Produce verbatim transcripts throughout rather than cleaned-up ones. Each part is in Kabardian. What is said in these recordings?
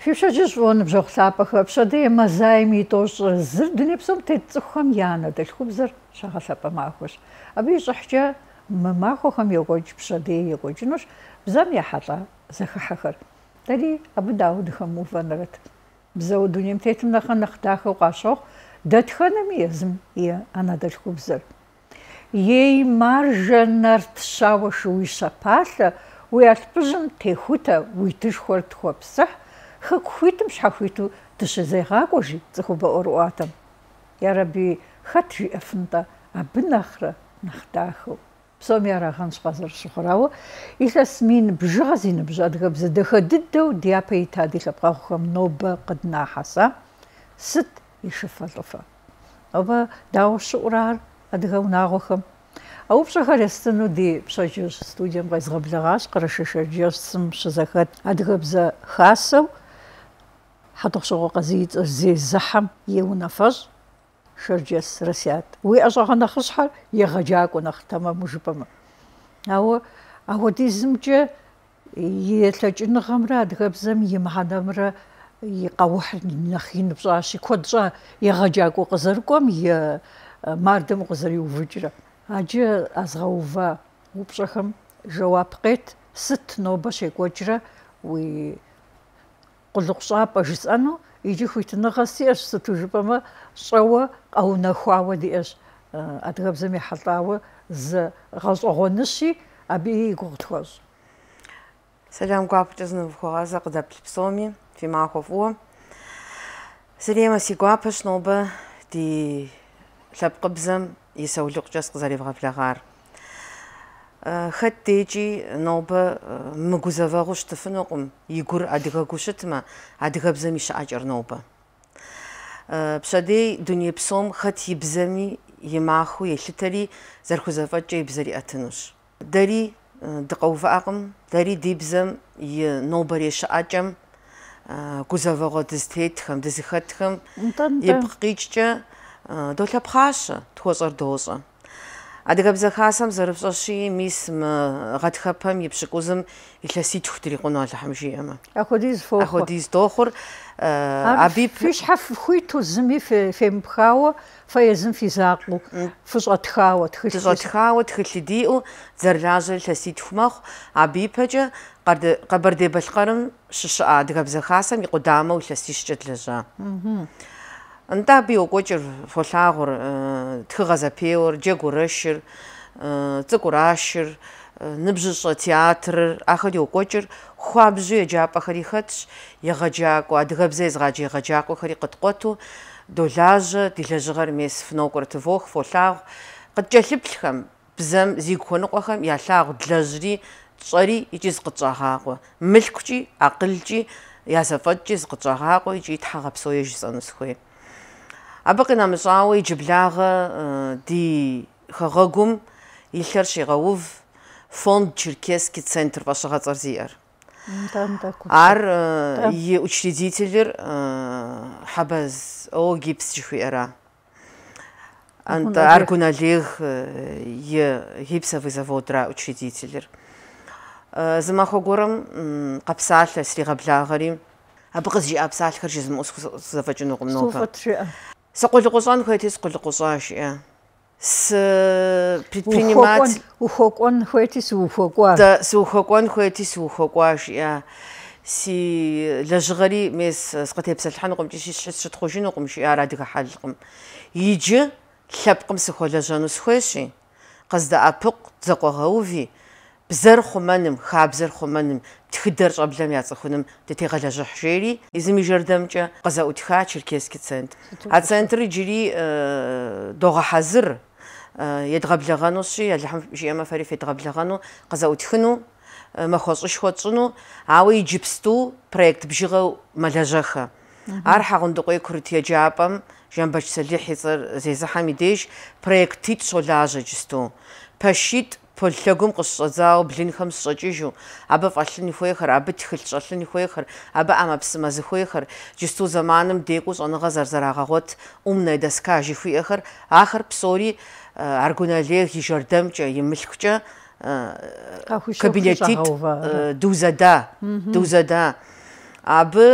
في شجج وان بجوخ ثابخ بشدي مزايمي توش زر دنيا بسوم تتخم يانا دلخوب زر شغل ثابا معخوش أبي صحجة معخو خم يوجج بشدي يوجج نوش بزام يحطا زخ حخر تالي أبو داود خمو فنرت بزاو دنيا متيتم نخن نختاخ وقاشوخ دتخنا ميزم يا أنا دلخوب زر يي مارجنر تشاوش ويشابال ويالبجن تيخوتا ويتشخور تخوبسح خك خويتم شحويتو تشزيغاكوجي تخو بأورواتم يا ربي خطري أفنتا أبنخرة نختاخو بسوم يا راغانش قازر شخراو إذا سمين بجغزين بجاد غبز دخددو ديابي تادي لبقاخم نوبة قد ناحسا ست يشفى لفا أبا داو الشقرار أدغو ناغوخم أو بشغل يستنو دي بشجوش ستوديا مغيز غبلغاش قرشش جيرسم شزاكات أدغبز خاصو حتى شغل قزيد زي زحم يونفج شرجس رسيات وي أجا نخشحر يغجاك ونختم مجبما أو أو دي زمجة يتلج نغمرة أدغبزم يمحنمرة يقوح نخين بصاشي كودجا يغجاك وقزركم ي ماردم قزري وفجرة أجا أزغوفا وبشخم جواب قيت ست نوبة شيك وجرة وي قلق صعب أجس أنو يجي خويت نغسي أش ستوجبما شوا أو نخواوا دي أش أدغب زمي حطاوا ز غاز أغنشي أبي يقول تخوز سلام قابل جزنا بخوازة قدب البسومي في معكوفوه سليمة سي قابش نوبة دي لب قبزم يسولق جس قزاري بغفلغار خد تيجي نوبة مجوزافاغوش تفنقم يقول أدغاغوشتما أدغابزمي شاجر نوبة بشدي دنيا بسوم خد يبزمي يماخو يشتري زرخوزافات جاي بزري أتنوش داري دقوفاقم داري ديبزم ينوبة يشاجم جوزافاغو دزتيتخم دزخاتخم يبقيججا دولا بخاشة توزر دوزة أدغابزا خاصم زربشاشي ميس غاتخابم يبشكوزم إلاسي تختري قناة الحمجية ما أخديز فوق أخديز دوخر أبي فيش حف خويتو زمي في في مخاوة فيزم في زاقلو فيش غتخاوة فيش غتخاوة تخلي ديو زرلاجل إلاسي تخمخ أبي بجا قرد قبر دي بالقرن شش أدغابزا خاصم يقدامه إلاسي شجت لجا أنت بيوجر فلاغر تخغز بيور جعورشر تقراشر نبجش تياتر آخر يوجر خوابزو جاب آخری خدش يغجاك وأدغبزيز غاجي غجاك وخري قد قطو دولاج ديلاجغر ميس فنوكر تفوخ فلاغ قد جلبلخم بزم زيكون قخم يلاغ دلاجري تصري يجيز قطعاقو ملكجي عقلجي ياسفتجي قطعاقو يجي تحغب سويج سنسخوي أبقينا مشاوي جبلاغة دي خغاقم يلخرش يغوف فوند تشيركيسكي центр вашего царзиар. Ар ي учредитель حبز أو جيبس جخيرا. أنت أركونا ليه ي جيبسовый завод ра учредитель. زما خغورم قبسال سري غبلاغري أبقز جي أبسال خرج زم أسخ زفجنو قمنوفا. سقول قصان خويتي سقول قصاش يا س предприниматель ухокон خويتي سوخокوا да سوخокон خويتي سوخокواش يا سي لجغري مس سقتي بسلحن قم شي شي تخوجين قم شي ارادك حلقم يجي لبقم سخولجانو سخوشي قصد ابق زقوغوفي بزر خمنم خابزر خمنم تخدر قبلم ياصخونم تتيغلجح جيري ازمي جردمجا قزا اوتخا تشركيسكي центр ا центр يجري دوغ حزر يدغبلغانو شي يلحم شي ما فري في يدغبلغانو قزا اوتخنو ما خوصش خوصنو عاوي جيبستو بروجكت بجيغو ملاجخه ارحا غندقوي كرتيا جابم جنبش سليح يصير زي زحمي ديش بروجكت سولاج جستو باشيت بولتجوم قصة زاو بلين خمس صجيجو أبى فاشلني خويخر أبى تخلص فاشلني خويخر أبى أما بس ما زخويخر جستو زمانم ديكوس أنا غزر زراعات أمنا دسكاجي خويخر آخر بصوري أرجونا ليه يجردم جا يملك جا كابينتيت دوزادا دوزادا абы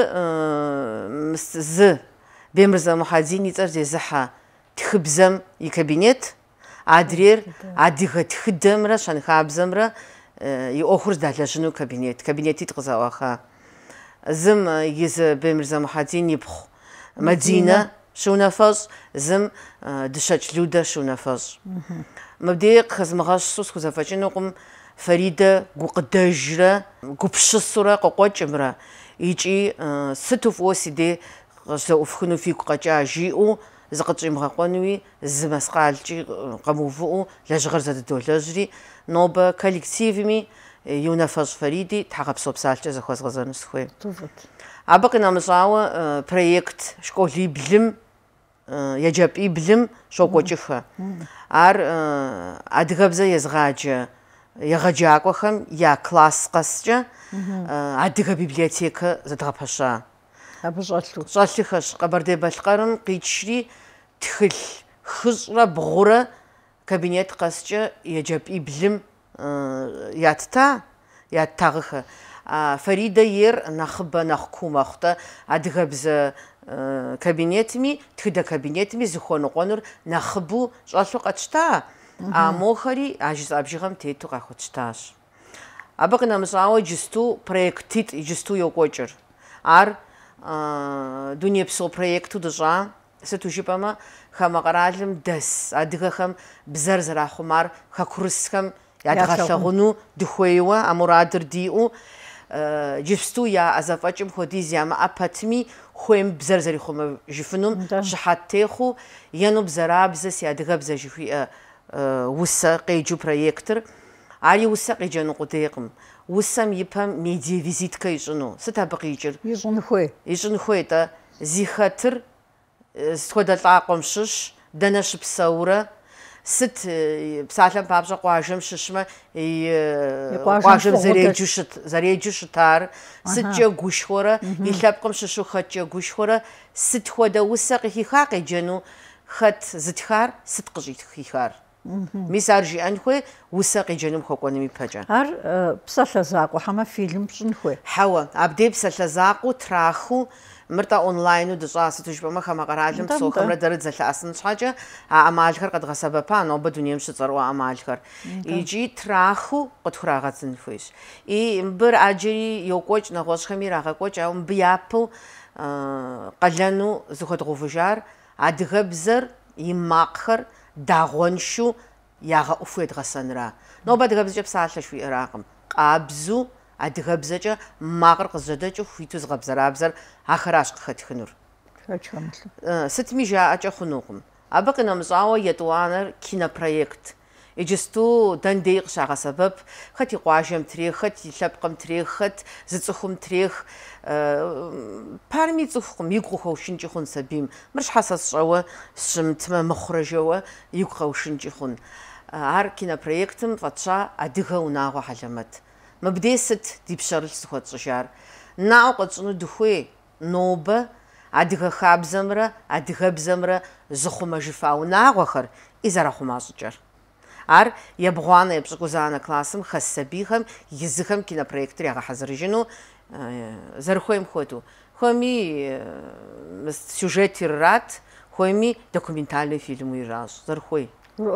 зы Бемырзэ Мухьэдин и цӏэр зезыхьэ тхыбзэм и кабинет, адрейр адыгэ тхыдэмрэ щэнхабзэмрэ и ӏуэхур здалэжьыну кабинет. Кабинетитӏ къызэӏуаха. Зым из Бемырзэ Мухьэдин ипхъу Мадинэ щыунэфэщӏ, зым Дыщэкӏ Людэ щыунэфэщӏ. Мыбдеи къыхэзмыгъэщу схузэфэкӏынукъым Фаридэ гукъыдэжрэ гупщысурэ къыкъуэкӏымрэ икӏи сыту фӏыуэ си дей къызэӏуфхыну фигу къэкӏа жиӏэу зыкъытщӏимыгъэкъуэнуи зы мэскъалкӏи къэмыувыӏэу лэжьыгъэр зэдыдолэжьри нобэ коллективми и унафэщӏ Фариди тхьэгъэпсо псалъкӏэ зэхуэзгъэзэну сыхуейм. Абы къинэмыщӏауэ проект школиблым, еджапӏиблым щокӏуэкӏыхэ. Ар адыгэбзэ езгъаджэ егъэджакӏуэхэм я класс къэскӏэ адыгэ библиотекэ зэдгъэпэща. Абы щӏэлъу. Щӏэлъыхэщ. Къэбэрдей-Балъкъэрым къикӏри тхылъ хыщӏрэ бгъурэ кабинет къэскӏэ еджапӏиблым ятта, яттагъыхэ. Фаридэ ейр нэхъыбэ нэхъ куу мэхъутэ адыгэбзэ кабинетми, тхыдэ кабинетми зыхуэныкъуэнур нэхъыбэу щӏэлъу къэтщта. А мохэри а жысӏэ бжыгъэм тету къахуэтщтащ. Абы къинэмыщӏауэ иджысту проектитӏ иджысту йокӏуэкӏыр. Ар дунейпсо проекту дыщӏа, сыту жыпӏэмэ, хамэ къэралым дэс адыгэхэм бзэр зэрахъумар хэкурысхэм ядгъэлъэгъуну дыхуейуэ, а мурадыр диӏэу, иджыпсту я ӏэзэфӏэкӏым хуэдиз ямыӏэ пэтми, хуейм бзэр зэрихъумэжыфынум щыхьэт техъуу, ену бзэрабзэ си адыгэбзэ жыхуиӏэ усэ къеджу проектыр. Ари усэ къеджэну къудейкъым. Усэм ипэм медиа визиткэ ищӏыну. Сыт абы къикӏыр? Ищӏын хуей. Ищӏын хуей-тӏэ. Зи хэтыр схуэдэ лӏакъуэм щыщ, дэнэ щыпсэурэ, сыт псалъэм папщӏэ къуажэм щыщмэ, къуажэм зэреджэу щытар, сыткӏэ гушхуэрэ, и лъэпкъым щыщу хэткӏэ гушхуэрэ, сыт хуэдэ усэ къыхиха къеджэну, хэт зытхар, сыт къыщӏихар. Мис ар жиӏэн хуей усэ къеджэнум хуэкӏуэным ипэкӏэ. Ар псалъэ закъуэхьэмэ фильм пщӏын хуей. Хьэуэ, абдей псалъэ закъуэу трахыу, мыр-тӏэ онлайну дыщӏа, сыту жыпӏэмэ, хамэ къэралым псохэмрэ дэрыт зэлъыӏэсын щхьэкӏэ, а ӏэмалхэр къэдгъэсэбэпа нобэ дунейм щыцӏэрыӏуэ ӏэмалхэр. Икӏи трахыу къытхурагъэцӏын хуейщ. И мыбыр аджэри йокӏуэкӏ, нэгъуэщӏхэми ирагъэкӏуэкӏ, ауэ мыбы япэу къалэну зыхуэдгъэувыжар адыгэбзэр и макъхэр дагъуэншэу ягъэӏуфу едгъэсэнра. Нобэ адыгэбзэкӏэ псалъэ жыхуиӏэракъым. Къабзэу адыгэбзэкӏэ макъыр къызжьэдэкӏыу хуиту згъэбзэрабзэр ахэращ къыхэтхынур. Сытми жаӏэкӏэ хъунукъым. Абы къинэмыщӏауэ етӏуанэр кинопроект. Иджысту дэндей къыщагъэсэбэп, хэт и къуажэм трех, хэт и лъэпкъым трех, хэт зы цӏыхум трех. Парми цӏыхукъым, игу къыхуэушынкӏи хъун сабийм. Мыр щхьэ сэ сщӏэуэ сщымытмэ, мыхъурэ жэуэ игу къэушынкӏи хъун. Ар кинопроектым фӏэтща адыгэ унагъуэ хьэлэмэт. Мыбдей сыт ди пщэрылъ зыхуэтщӏыжар? Наӏуэ къэтщӏыну дыхуей, нобэ адыгэ хабзэмрэ адыгэбзэмрэ зыхъумэжыфа унагъуэхэр и зэрахъума щӏыкӏэр. Ар ебгъуанэ, епщӏыкӏузанэ классым хэс сабийхэм езыхэм кинопроектыр ягъэхьэзырыжыну зэрыхуейм хуэдэу. Хуэми сюжет ират, хуэми документальный фильм иращ. Зэрыхуей.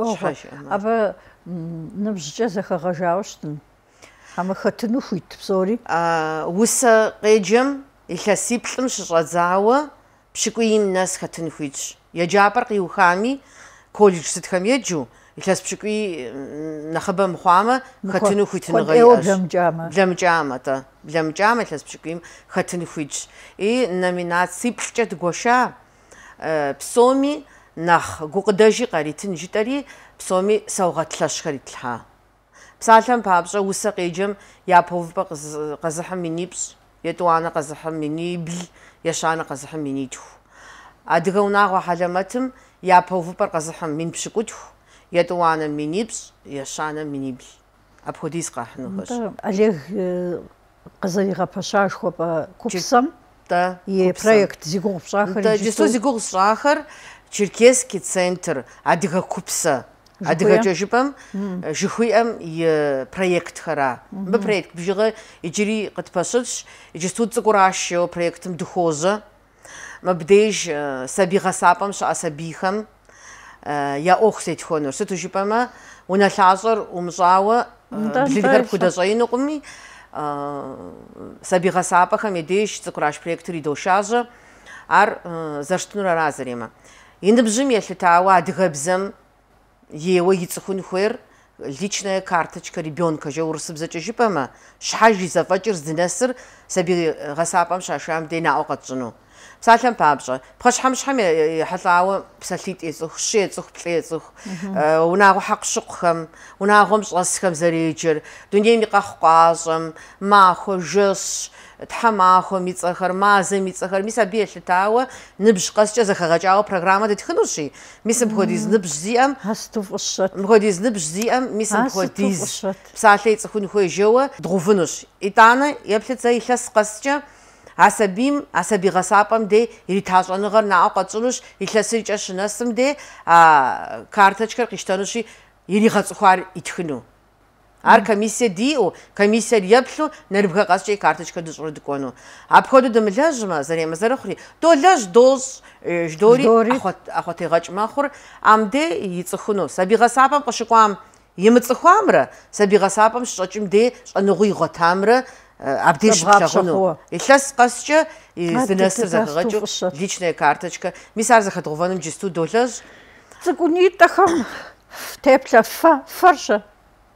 Абы ныбжькӏэ зэхэгъэжауэ щытын. Хамэ хэтыну хуит псори? Усэ къеджэм илъэсиплӏым щыщӏэдзауэ пщыкӏуийм нэс хэтын хуитщ. Еджапӏэр къиухами, колледж сытхэм еджэу, илъэс пщыкӏуий нэхъыбэ мыхъуамэ, хэтыну хуитыныгъэ иӏэщ. Блэмыкӏамэ-тӏэ. Блэмыкӏамэ илъэс пщыкӏуийм хэтын хуитщ. И номинациплӏкӏэ дыгуэша. Псоми нэхъ гукъыдэжи къаритын жытӏэри, псоми саугъэт лъэщхэр итлъхьа. Псалъэм папщӏэ усэ къеджэм япэ увыпӏэ къэзыхьым минипщӏ, етӏуанэ къэзыхьым минибл, ещанэ къэзыхьым минитху. Адыгэ унагъуэ хьэлэмэтым япэ увыпӏэр къэзыхьым мин пщыкӏутху, етӏуанэм минипщӏ, ещанэм минибл. Апхуэдиз къахьынухэщ. Олег къызэригъэпэща жыхуэпӏэ купсэм и проект зи гугъу пщӏахэр. Иджысту зи гугъу сщӏахэр Черкесский центр адыгэ купсэ أديك جبم جخوي أم ي проект خرا ببروجكت بيجي يجري قد بسش يجي سود زقراشيو проектم دخوزة ما بديش سبيغة سابم شو أسبيخم يا أخسيت خونر ستو جبما ونالعصر ومزاوة بلدغر كودا زينو قمي سبيغة سابخم يديش زقراش проект ريدوشازة ар заштрнура разрема. Индбжим если тауа адгабзам ео ицхун хуер личная карточка ребенка же урсыбзача жипама шхажи зафачир зднеср саби гасапам шашам дена окатжну. Псалам пабжа. Пхашхам шхам халауа псалит эзух шэзух плэзух унагу хакшукхам унагум шасхам заричер дуньеми кахқазам махо жэс تحماخو ميتصخر مازه ميتصخر ميسا بيش لتاوه نبش قصجة زخرجاو برنامج تخنوشي ميسا بخوديز نبش زيام هستوف الشط بخوديز نبش زيام ميسا بخوديز بساعتين تخوني خوي جوا دغوفنوش إتانا يبلت زي خس قصجة عصبيم عصبي غصابم دي يريتاج أنا غير ناو قصلوش يخسرج أشناسم دي كارتشكر قشتانوشي يري غصخوار يتخنو ар комиссия диу комиссия яплу нербга гасчей карточка душрудкону обходу дмлажма зарема зарахри долаж доз ждори ахот ахоти гачмахур амде ицхуну сабигасапам qashqam yimtsxamra сабигасапам shchimde sh'anugui gotамра абдеш плагону илъэс къэскӏэ зынэсыр зэхэгъэкӏыу личная карточка мис ар зэхэдгъуваным джысту долаж цӏыкӏунитӏэхэм теплъэ фэ фэрщэ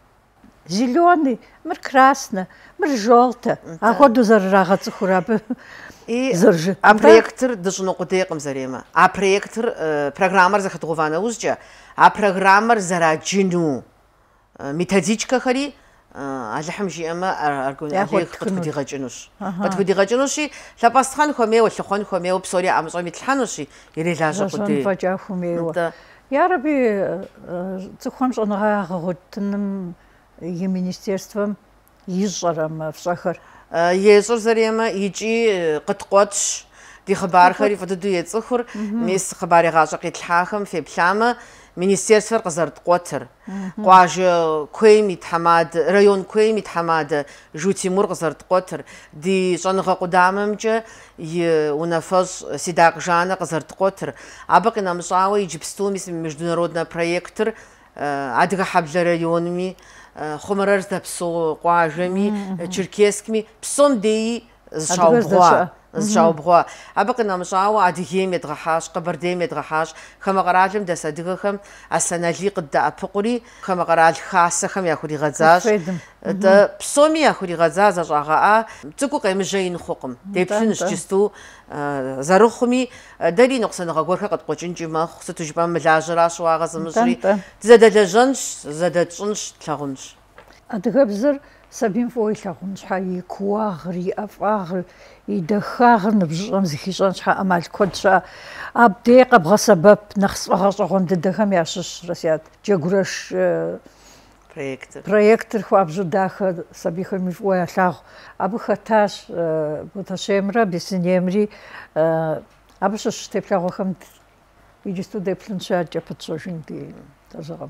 зеленый, мыр красный, мыр желтый. А ходу заррагъэцӏыхур абы зыржы. А проектор дыщӏыну къудейкъым зарема. А проектор программэр зэхэдгъува нэужькӏэ, а программэр зэраджыну методичкэхэри алыхьым жиӏэмэ аргумент къытхудигъэкӏынущ. Къытхудигъэкӏынущи лъэпӏэстхъэн хуэмейуэ, лъыхъуэн хуэмейуэ, псори ӏэмыщӏэм итхьэнущи, ирелажьэ къудей. Фэкӏа хуэмейуэ. Ярэби цӏыхухэм щӏэныгъагъэгъуэтыным и министерством ищӏэрэм фщӏэхэр. Ещӏыр зэремэ икӏи къыткъуэтщ ди хъыбархэри фӏы дыдэу ецӏыхур мис хъыбаригъащӏэ къитлъахэм феплъамэ министерствэр къызэрыткъуэтыр. Къуажэ куейм и тхьэмадэ, район куейм и тхьэмадэ Жу Тимур къызэрыткъуэтыр. Ди щӏэныгъэ къудамэмкӏэ и унафэщӏ Седак Жанэ къызэрыткъуэтыр. Абы къинэмыщӏауэ иджыпсту мис международный проектыр Адыгэ хьэблэ районми хъумэрэр здэпсэу къуажэми, черкескми псом деи зыщаубгъуа. зыщаубгъуа. Абы къинэмыщӏауэ Адыгейм едгъэхьащ, Къэбэрдейм едгъэхьащ, Хамэ къэралым дэс адыгэхэм Аслъэн Али къыддэӏэпыкъури Хамэ къэрал хасэхэм яхуригъэдзащ. Псоми яхуригъэдза зэщӏагъэӏа цӏыкӏуу къемыжьеин хъукъым. Деплъынущ джысту зэрыхъуми дэри ныкъусаныгъэ гуэрхэр къыткъуэкӏынкӏи мэхъу. Сыту жыпӏэмэ мылажьэращ уагъэ зымыщӏри. Зэдэлэжьэнщ, зэдэтщӏынщ, тлъагъунщ. Адыгэбзэр сабийм фӏыуэ илъагъун щхьэ и куагъыр, и ӏэфӏагъыр, и дахагъыр ныбжьыщӏэм зыхищӏэн щхьэ ӏэмал куэд щыӏэ. Абдей къэбгъэсэбэп нэхъ сфӏэгъэщӏэгъуэн дыдэхэм ящыщ Расият Джэгурэш проектыр. Проектыр хуабжьу дахэ сабийхэми фӏыуэ ялъагъу. Абы хэтащ Бутащемрэ Бесынемри. Абы щыщ теплъэгъуэхэм иджысту деплъын щаджэ пытщӏэжын ди лэжьыгъэм.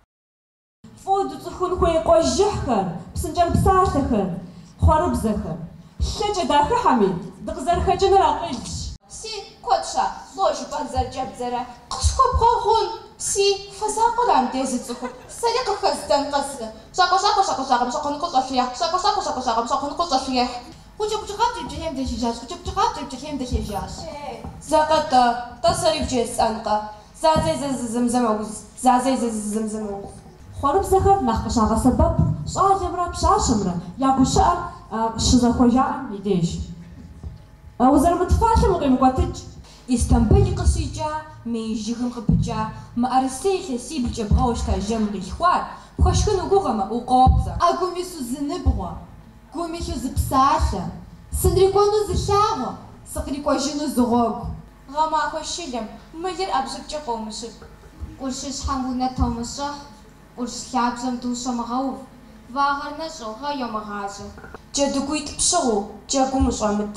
Фоду цӏыхун хуей къуэжыхьхэр, псынкӏэры псалъэхэр, хъуэрыбзэхэр, лъэкӏэ дахыхьэми дыкъызэрыхэкӏыныр акъылщ. Си куэдща, лӏо жыпӏэн зэрыкӏэбдзэрэ. Къыщхуэпхъуэгъун си фэзакъуэр амдей зы цӏыхур. Сэри къыхэздэн къэсрэ. Щакӏуэ-щакӏуэ, щакӏуэ-щакъуэм щакъуныкъуэ щӏэлъеихь. Щакӏуэ-щакӏуэ, щакӏуэ-щакъуэм щакъуныкъуэ щӏэлъеихь. Укӏэ-пкӏыгъэм дрибжьыхьейм дэхижащ. Укӏэ-пкӏыгъэм дрибжьыхьейм дэхежащ. Закъэтӏэ, тӏэ сэри вджесӏэнкъэ. Зазей зэзызымзэмэуз. Зазей зэзызымзэмэуз. Хъуэрыбзэхэр нэхъ къыщагъэсэбэп щӏалэмрэ пщащэмрэ я гущыӏэр щызэхуэжаӏэм и деж. Узэрымытфалъэм укъемыкӏуэтыкӏ. Истамбыл къыщикӏа, мей жыгым къыпыкӏа, мыӏэрысей илъэсиблкӏэ бгъэуэ щта жэм къилъхуар, пхуэшхыну гугъэмэ, укъопцӏэ. А гум илъу зыныбгъуэ, гум илъу зыпсалъэ, сынрикӏуэну зылъагъуэ, сыкърикӏуэжыну зыгъуэгу. Гъэмахуэ шылэм мылыр ӏэбжьыбкӏэ къыумыщыт. Къуршыщхьэм унэ томыщӏыхь, къурш лъабжьэм ду щомыгъэув, вагъэр нэщӏыгъэ йомыгъажьэ. Джэдыгуитӏ пщыгъуу, джэгум ущӏэмыт.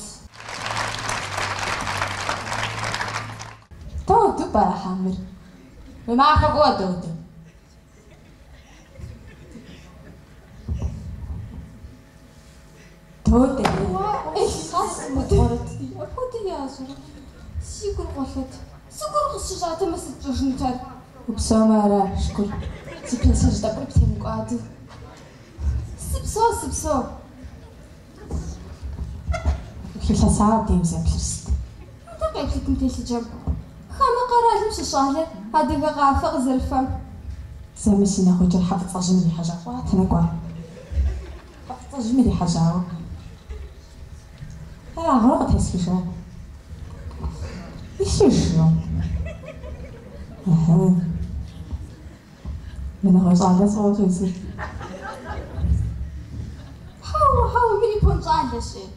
Тоуду пӏэрэ хьэмыр? Мы махуэ кӏуэдэ. Апхуд ээ. Хас модорот. Апхуд яасан. Сигур голод. Сигур госч атамас зүрхнээр. Упсамара школ. Сипэсэж да проблем гад. Сипсо сипсо. Хиласаа дэмсэплэс. Та гайхлын хэлж юм. Хама гараалм шишаале. Хадига гафаг зэлфам. Самисина хожир хафцаж минь хажаа. Танагва. Хафцаж минь хажаа. 아, 뭐라고 됐으셔? 이슈시요. 맨날 벌써 안 돼서 어디 있어? 하우 하우 미리 본줄 알았지.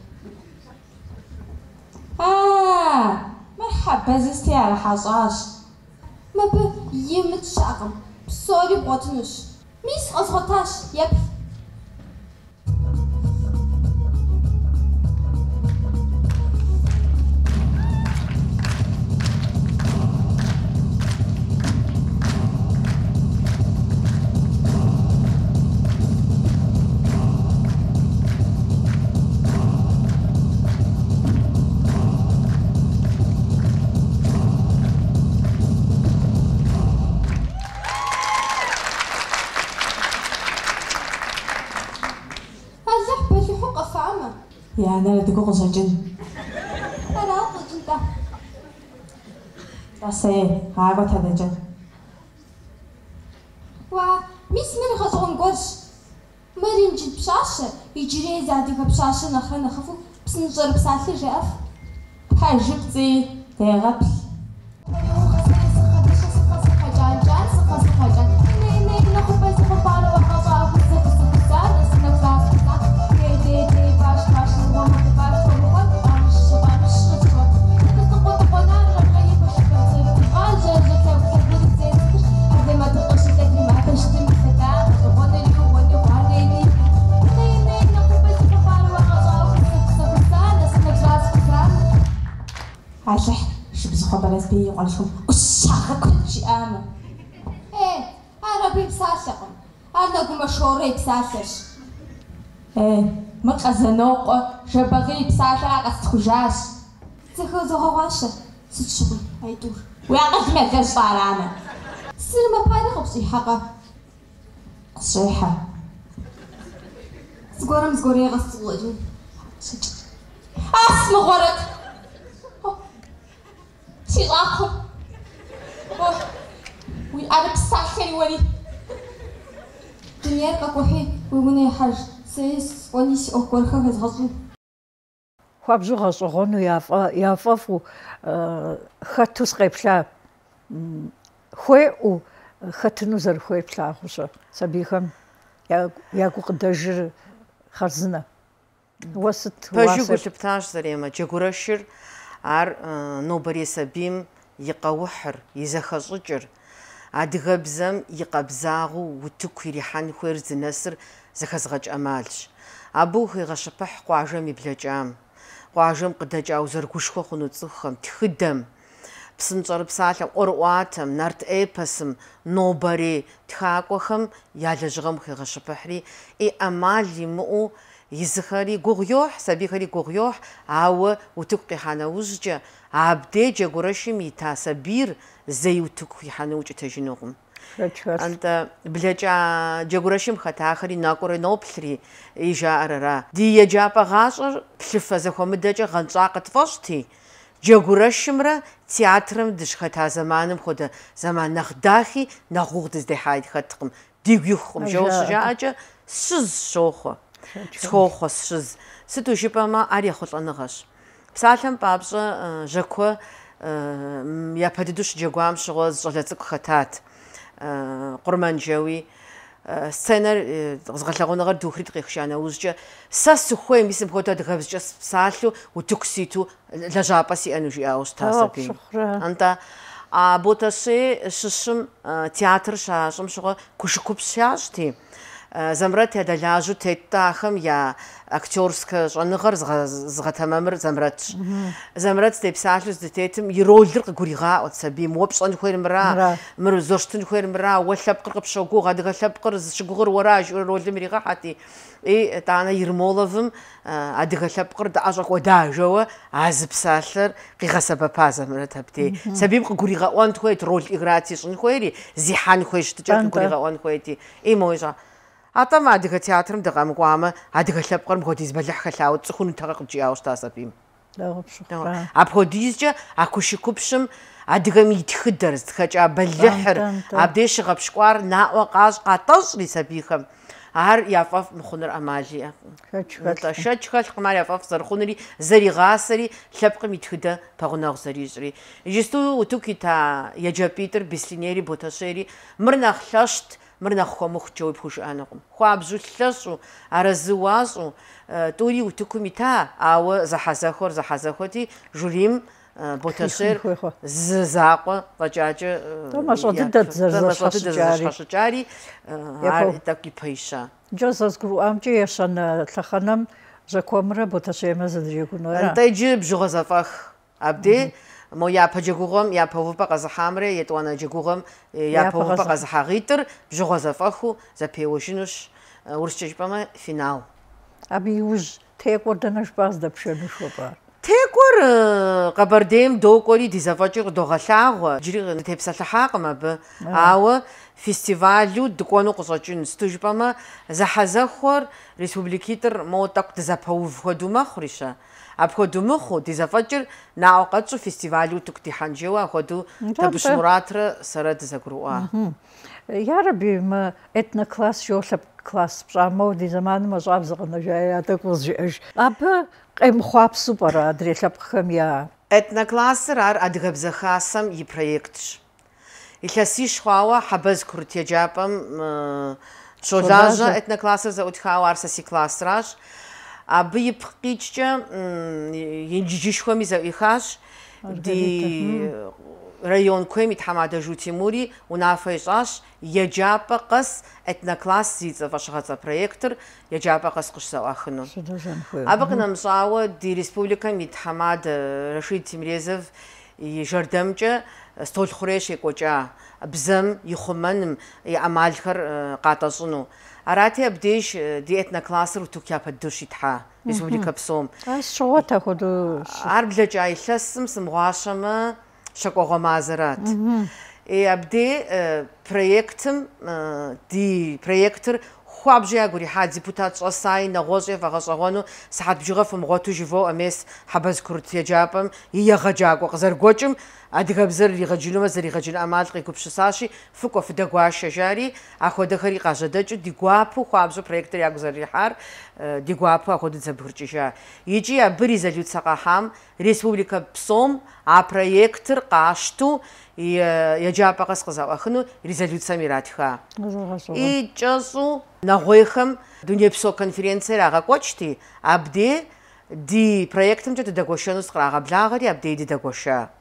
아, مرحبا زستي على حصاش. ما ب يمت شاقم. سوري بوتنش. ميس أصغطاش يب. يا أنا تقول قصدين. أنا قصدين ده. بس إيه هاي هذا جن. وا ميس من خزون قرش. مرين جد بشاشة يجري زادي بشاشة نخرة نخفو بس نجرب ساعة جاف. هاي جبتي تغبل. عشان شو بزخبر بس بي وعلشهم وشاخ كل شيء آمن. إيه أنا بيبساشقم أنا قوم مشهوري بساشش. إيه مقزنوق شبغي بساشا قصخجاش. تخذ هواشه ستشغل هيدور. ويعقد ما كاش طالعنا. السينما باري خبصي حقا. صيحة. زقورم زقوري غصوجو. اسم غرق. شيخاكم وأنا بساخن ولي دنيا كوحي ومني حاج سيس ونيس أقول خمس غزو خابجو غزوغونو ياف يافافو خاتوس قبلا خوي و خاتنو زر خوي بلا خوش سبيخم يا ياكو قدجر خرزنا وسط باجو قلت بتاش زريما جاكورشر ар нобари сабим иqawhır, yizaxeş'ıç'ır, adıgebzem yiqebzağu vutıku yirihan xuêr zınesır zexezğeç' 'emalş. Abı xiğeşıpıh khuajjem yibleç'am, khuajjem khıdeç'au zerguşşxo xhunu ts'ıxem, txıdem, psınş'erıpsalhem, 'orı'uatem, nart eposım, nobari txak'uexem yalejığem xiğeşıpıhri i 'emal yimı'u يزخري غوغيوح سبيخري غوغيوح أو وتقي حناوجة عبدي جغورشي ميتا سبير زي وتقي حناوجة تجنوهم أنت بلجا جغورشيم خطاخري ناقوري نوبلري إيجا أررا دي يجابا غاشر بلفة زخومدجا غنصاقة فشتي جغورشيمرا تياترم دش خطا زمانم خود زمان نخداخي نغوغدز دي حايد خطقم ديغيوخم جوش جاجا سز شوخو سخوخوس شز ستو جيباما أري خلطنغش بسالهم بابجا جاكو يابددوش جاكوام شغوز جلتك خطات قرمان جاوي سنر غزغلغون غير دوخري دقيقشانا وزجا ساس خوي ميسم خوتا دغبزجا بسالو وتكسيتو لجاباسي انو جي اوش تاسبي انت ابوتاشي ششم تياتر شاشم شغو كوشكوب شاشتي Замрат ядалажу теттахам я актерская жанр згатамамр замрат. Замрат степсалус дететим иролдер гурига от саби мопшан хуермра мр зоштын хуермра валапкыр пшогу гадгалапкыр зшгур вараж ролдем рига хати и тана Ермоловым адгалапкыр да ажак вада жова азпсалер қиғасаба пазамрат апти сабим гурига он хует рол играти шын хуери зихан хуешт жак гурига он хуети и можа Атам адыга театрым дагам гуама адыга лапкыр мходиз балаххалау цхун тагакчи аустасапим. Абходизжа акушикупшым адыга митхыдэр зхача балаххэр абдеш гапшквар нао qaz qatаш рисабихам ар яфаф мхунэр амалия. Хачхал шачхал хмар яфаф зархунри заригасри лапкы митхыда пагунаг зарижри. Жесту утукита яджапитер бислинери боташери мрнахлашт Мрнахо мухчой пушанакум. Хуабжулласу, аразуазу, тури утукумита, ау захазахор захазахоти, журим боташер ззаква вачача. Томашотидат зашашачари, ар таки пейша. Джозас гру амче яшан таханам жакомра боташема задригунора. Антайджи бжугазафах абде Моя паджигугам, я павупа казахамре, я туана джигугам, я павупа казахагитер, бжугазафаху, запеушинуш, урсчешпама финал. Аби уж текорданаш баз да пшенушопа. Текор кабардем докори дизафачиг догалагва, жириг тепсалахагма б, ава фестивалю докону кусачин стужпама захазахор республикитер мотак дизапаув ходума хриша. Абходумуху дизафачир наоқачу фестивалю туктиханжева ходу табушмуратра сарад загруа. Яраби ма этно класс жолап класс прамо дизаман ма жабзгана жая такуз жеш. Аба эм хвапсу пара дрелапхам я. Этно классер ар адгабзахасам и проектш. Ихасиш хвава хабаз куртяджапам шолажа этно классер за утхава арсаси классраж. Аби пхичча енджишхоми заихаш ди район кемит хамада жутимури унафайшаш яджапа қас этнокласс зица вашахаца проектор яджапа қас қышса ахну. Абы намшауа ди республика мит хамада Рашид Тимрезов и жардамча стол хуреш екоча бзам ихуманым и амалхар қатасуну. Арати абдеш ди этноклассер утукя паддушитха республика псом. А что таходу? Арбладжа илассым сымгъуашэмэ шакӏуэгъуэмазэрат. И абде проектым ди проектыр хуабжэ ягурихьа депутат щӏэсаи нэгъуэщӏи фэгъэщӏэгъуэну сыхьэт бжыгъэ фымыгъуэту жыфэу амес хьэбэз курыт еджапӏэм и егъэджакӏуэ къызэрыгуэкӏым адыгэбзэр иригъэджынумэ зэригъэджын ӏэмал къигупшысащи фыкӏуэ фыдэгуашэ жари ахуэдэхэри къажьэдэкӏыу ди гуапэу хуабжьу проектыр ягу зэрихьар ди гуапэу ахуэдэ зэбгыркӏыжа. Икӏи абы резолюцэ къахьам республика псом а проектыр къащту еджапӏэ къэс къызэӏуэхыну резолюцием иратха. И кӏэщӏу нэгъуейхэм дунейпсо конференциер агъэкӏуэкӏти абде ди проектымкӏэ дыдэгуэшэну къырагъэблагъэри абдеи дыдэгуэша.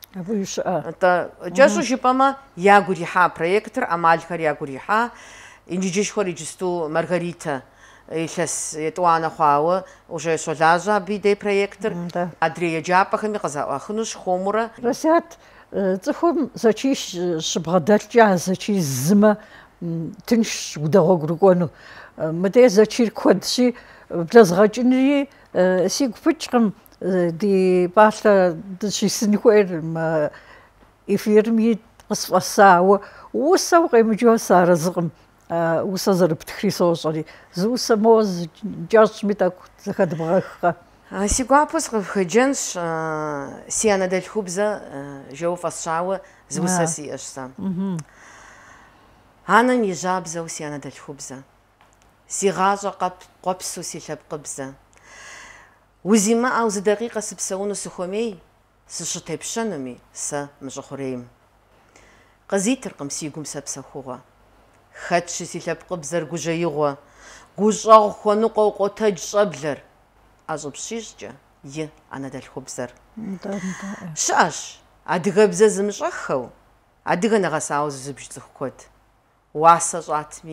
Кӏэщӏу жыпӏэмэ ягу ирихьа проектыр ӏэмалхэр ягу ирихьа инджыджэшхуэр иджысту Маргарита илъэс етӏуанэ хъуауэ уже щолажьэ абы дей проектыр адрей еджапӏэхэми къызэӏуэхынущ хуэмурэ. Расят цӏыхум зэчи щыбгъэдэлъкӏэ зэчи зымэ тынш удэгъуэгурыкӏуэну. Мыдей зэчир куэдщи блэзгъэкӏынри сигу пыкӏкъым ди пӏалъэ дыщисын хуейр эфирым ит къысфӏэсауэ усэу къемыджэу сыарэзыкъым. Усэ зэрыптхри сощӏэри. Зы усэ моуэ кӏэщӏми тӏэкӏу зэхэдбгъэхкъэ. Си гуапэу сыкъыпхэджэнщ си анэдэлъхубзэ жэуэ фӏэсщауэ зы усэ сиӏэщ сэ. Анэм и жьабзэу си анэдэлъхубзэ. Си гъащӏэ къопсу си лъэпкъыбзэ. Узимыӏэу зы дакъикъэ сыпсэуну сыхуэмей, сыщытепщэнуми сэ мы щӏыхъурейм. Къызитыркъым си гум сэ псэхугъуэ. Хэтщи си лъэпкъыбзэр гужьеигъуэ, гущӏэгъу хуэныкъуэу къотэдж щӏэблэр. Ӏэщӏыбщищӏкӏэ и анэдэлъхубзэр. Щыӏэщ адыгэбзэ зымыщӏэххэу, адыгэ нэгъэсауэ зызыбж цӏыху куэд. Уасэ щӏатми,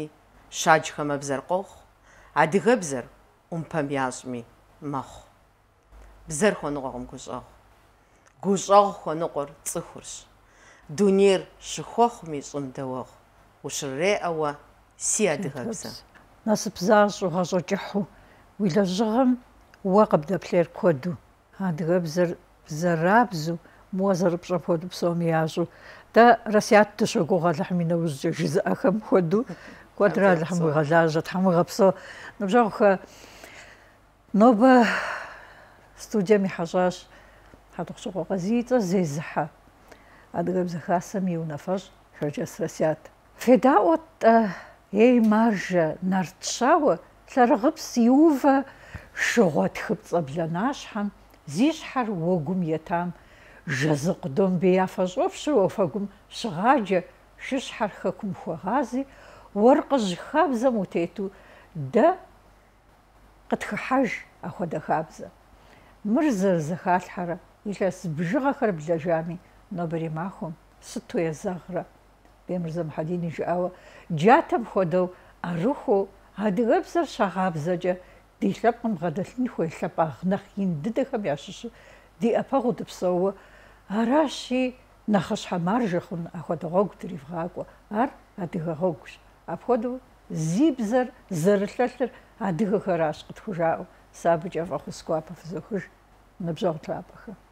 щаджхэмэ бзэр къохъу, адыгэбзэр Ӏумпэм ящӀми мэхъу. Бзэр хуэныкъуэкъым гущӀэгъу. ГущӀэгъу хуэныкъуэр цӀыхурщ. Дунейр щыхуэхъуми щӀым дэуэгъу. УщрреӀэуэ си адыгэбзэ. Насып защӀу гъэщӀэкӀыхьу уи лэжьыгъэм уэ къыбдэплъейр куэду. Адыгэбзэр бзэрабзу, моуэ зэрыпщӀэм хуэдэу псоми ящӀу. Дэ Расият дыщогугъ Алыхьым и нэужькӀэ жызыӀэхэм хуэдэу. Куэдрэ Алыхьым уигъэлажьэ, Тхьэм уигъэпсэу. Ныбжьэгъухэ, нобэ студием ихьэщӀащ Хьэтӏохъущыкъуэ Къазийцӏэ зезыхьэ адыгэбзэ хасэм и унафэщӏ Шэрджэс Расият. Федаӏуэт ей маржэ нарт щауэ лъэрыгъыпс иувэ шыгъуэ тхыпцӏэ блэнащхьэм зи щхьэр уэгум етам Жэзыкъ Домбей афэщӏэфщыр уафэгум щыгъаджэ шыщхьэр хэкум хуэгъази уэркъыжь хабзэм утету дэ къытхыхьэж апхуэдэ хабзэ. Мыр зэрызэхалъхьэрэ илъэс бжыгъэхэр блэжами нобэри махуэм сыту езэгърэ. Беймырзэ Мухьэдин и жыӏауэ джатэм хуэдэу ӏэрыхуэу адыгэбзэр щагъабзэкӏэ ди лъэпкъым бгъэдэлъын хуей лъэпӏагъ нэхъ ин дыдэхэм ящыщу ди ӏэпэгъуу дыпсэууэ аращи нэхъыщхьэ маржэ хъун апхуэдэ гъуэгу дривгъакӏуэ. Ар адыгэ гъуэгущ. Апхуэдэу зи бзэр зэрылъэлъыр адыгэхэращ къытхужаӏэу. Сэ абыкӏэ фӏэхъу скӏуапэ фызохыж. Ныбжьэгъу трапӏэхэ.